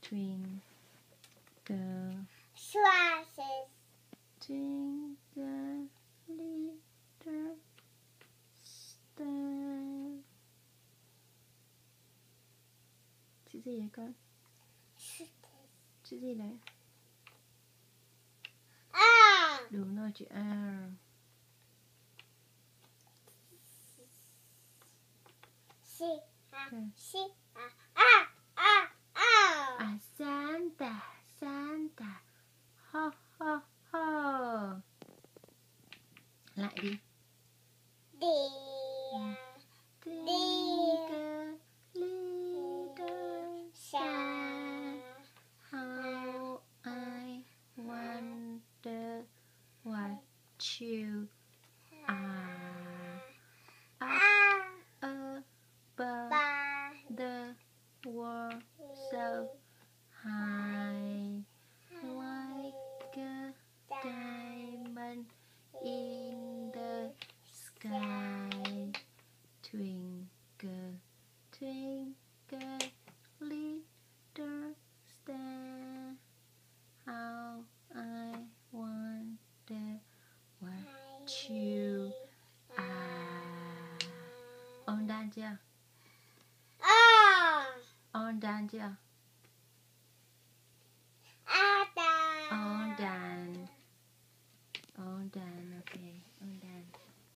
twinkle, Glasses. twinkle, little star. Chữ gì vậy con? Chữ gì đấy? Đúng rồi, chữ R. Santa, Santa. Ho, ho, ho. Lại đi. Twinkle, little star, how I wonder what you are up above the world so high, like a diamond in the sky. Twinkle, twinkle, little star, how I wonder what you are. Ôn đàn chưa? Ôn đàn chưa? Ôn đàn.